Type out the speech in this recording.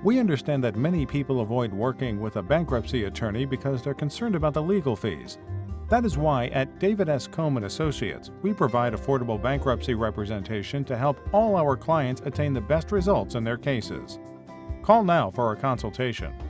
We understand that many people avoid working with a bankruptcy attorney because they're concerned about the legal fees. That is why at David S. Kohm Associates, we provide affordable bankruptcy representation to help all our clients attain the best results in their cases. Call now for a consultation.